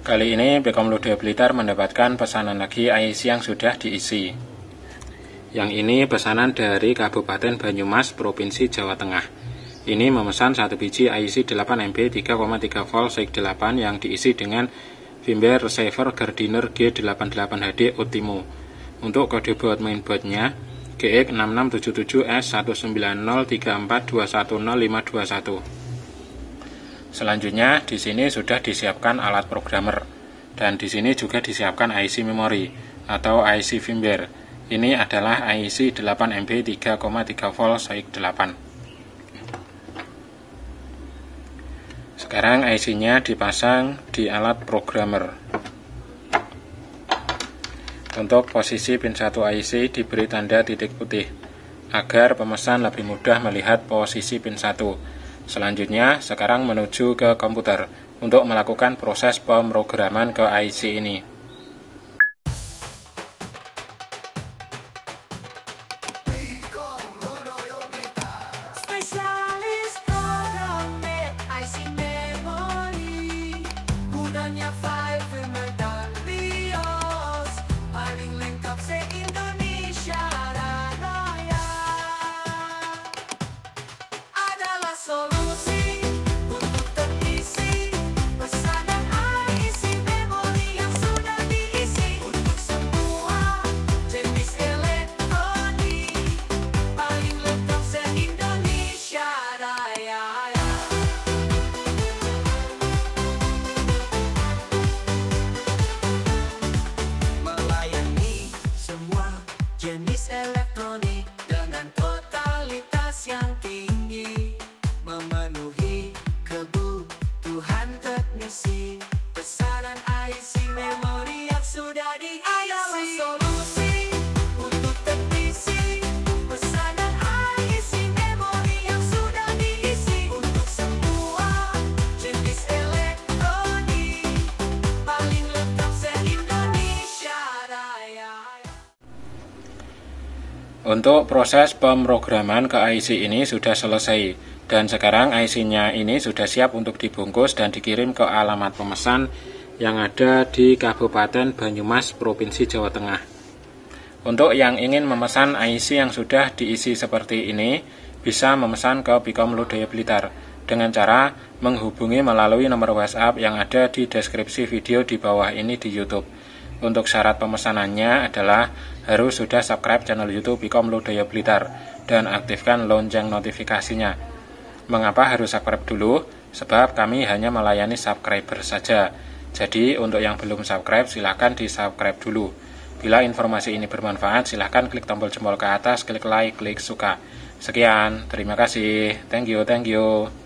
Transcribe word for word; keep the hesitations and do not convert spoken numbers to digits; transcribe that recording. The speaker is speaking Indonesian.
Kali ini Bekom Ludo Blitar mendapatkan pesanan lagi I C yang sudah diisi. Yang ini pesanan dari Kabupaten Banyumas, Provinsi Jawa Tengah. Ini memesan satu biji I C delapan M B tiga koma tiga volt sek delapan yang diisi dengan firmware receiver Gardiner G delapan delapan H D Ultimo. Untuk kode board mainboardnya G X enam enam tujuh tujuh S satu sembilan nol tiga empat dua satu nol lima dua satu. Selanjutnya di sini sudah disiapkan alat programmer dan di sini juga disiapkan I C memori atau I C firmware. Ini adalah I C delapan M B tiga koma tiga volt sek delapan. Sekarang I C-nya dipasang di alat programmer. Untuk posisi pin satu I C diberi tanda titik putih agar pemesan lebih mudah melihat posisi pin satu. Selanjutnya, sekarang menuju ke komputer untuk melakukan proses pemrograman ke I C ini. Spesialis programmer I C memori, gunanya file firmware dan BIOS, paling lengkap se-Indonesia Raya. Adalah solusi untuk terisi pesanan I C memori yang sudah diisi untuk semua jenis elektronik, paling lengkap se-Indonesia Raya. Melayani semua jenis elektronik dengan totalitas yang tinggi, memenuhi kebutuhan teknisi pesanan I C memori yang sudah diisi. Adalah solusi untuk teknisi pesanan I C memori yang sudah diisi untuk semua jenis elektronik, paling lengkap se-Indonesia Raya. Untuk proses pemrograman ke I C ini sudah selesai dan sekarang I C-nya ini sudah siap untuk dibungkus dan dikirim ke alamat pemesan yang ada di Kabupaten Banyumas, Provinsi Jawa Tengah. Untuk yang ingin memesan I C yang sudah diisi seperti ini, bisa memesan ke Bekom Ludo Blitar dengan cara menghubungi melalui nomor WhatsApp yang ada di deskripsi video di bawah ini di YouTube. Untuk syarat pemesanannya adalah harus sudah subscribe channel YouTube Bekom Ludo Blitar dan aktifkan lonceng notifikasinya. Mengapa harus subscribe dulu? Sebab kami hanya melayani subscriber saja. Jadi untuk yang belum subscribe silahkan di subscribe dulu. Bila informasi ini bermanfaat silahkan klik tombol jempol ke atas, klik like, klik suka. Sekian, terima kasih. Thank you, thank you.